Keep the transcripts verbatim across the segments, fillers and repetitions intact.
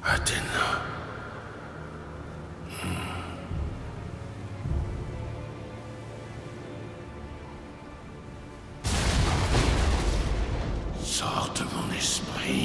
Athéna. Sors de mon esprit.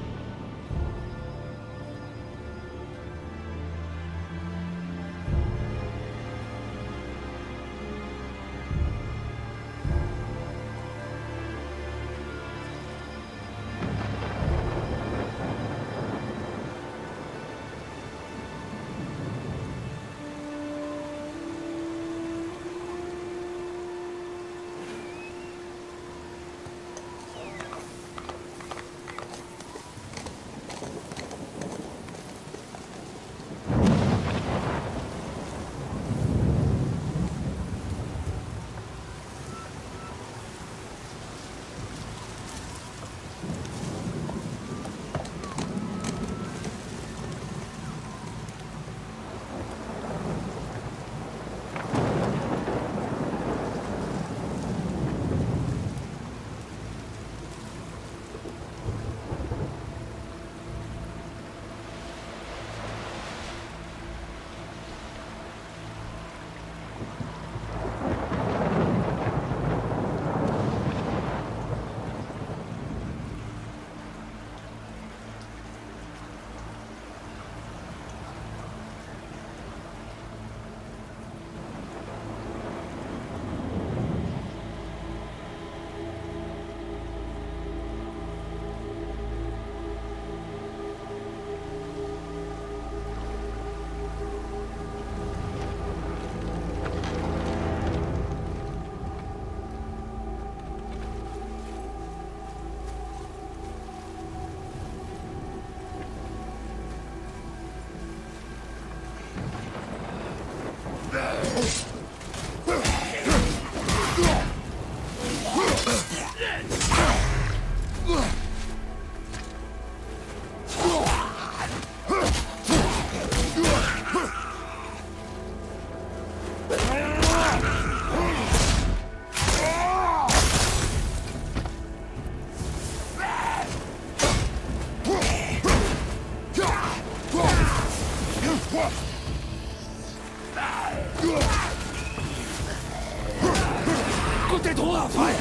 Côté droit, frère!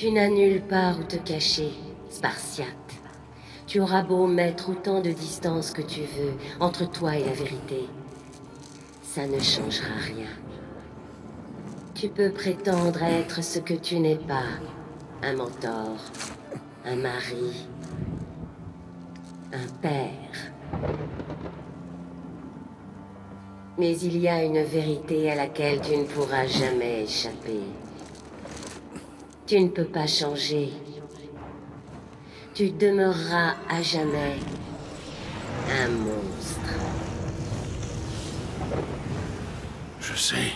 Tu n'as nulle part où te cacher, Spartiate. Tu auras beau mettre autant de distance que tu veux entre toi et la vérité. Ça ne changera rien. Tu peux prétendre être ce que tu n'es pas. Un mentor, un mari, un père. Mais il y a une vérité à laquelle tu ne pourras jamais échapper. Tu ne peux pas changer. Tu demeureras à jamais un monstre. Je sais.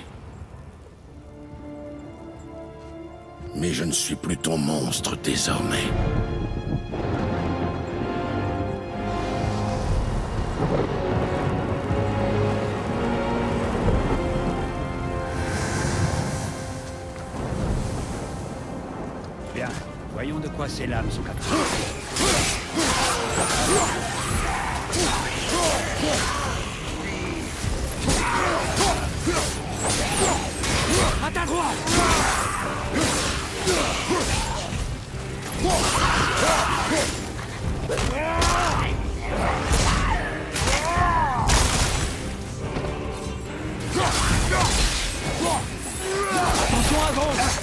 Mais je ne suis plus ton monstre désormais. Bien, voyons de quoi ces lames sont capables. À ta droite! Attention à gauche!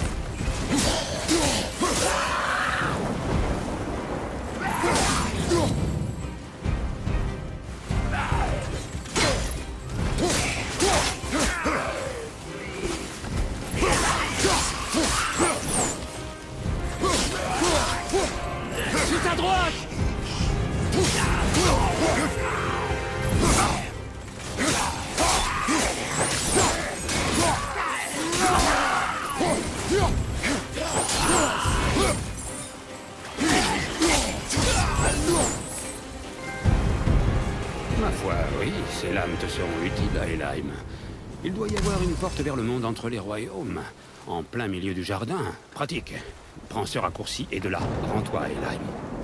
C'est à droite! Ma foi, oui, ces lames te seront utiles à Helheim. Il doit y avoir une porte vers le monde entre les royaumes, en plein milieu du jardin. Pratique. Prends ce raccourci et de là, rends-toi à Helheim.